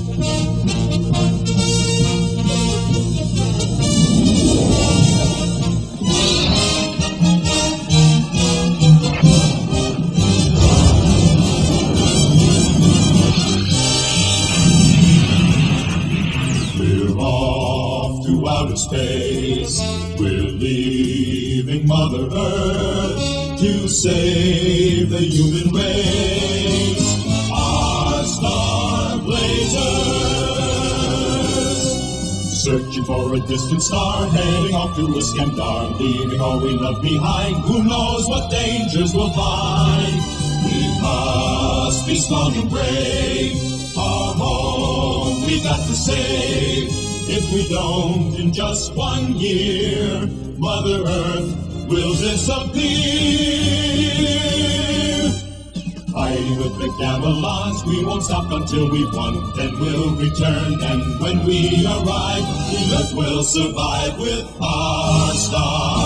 Space, we're leaving Mother Earth to save the human race. Our Starblazers, searching for a distant star, heading off to Iskandar, leaving all we love behind. Who knows what dangers we'll find? We must be strong and brave. Our home we got to save. If we don't, in just 1 year, Mother Earth will disappear. Fighting with the Gamelons, we won't stop until we've won. Then we'll return, and when we arrive, the Earth will survive with our star.